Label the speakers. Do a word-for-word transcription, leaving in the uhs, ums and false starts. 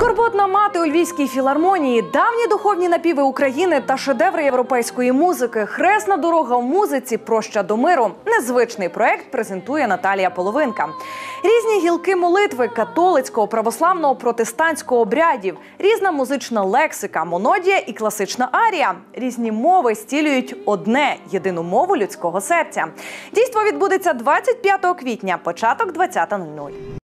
Speaker 1: Скорботна мати у Львівській філармонії, давні духовні напіви України та шедеври європейської музики, хресна дорога в музиці, проща до миру. Незвичний проект презентує Наталія Половинка. Різні гілки молитви католицького, православного, протестантського обрядів, різна музична лексика, монодія і класична арія. Різні мови стілюють одне – єдину мову людського серця. Дійство відбудеться двадцять п'ятого квітня, початок двадцята нуль нуль.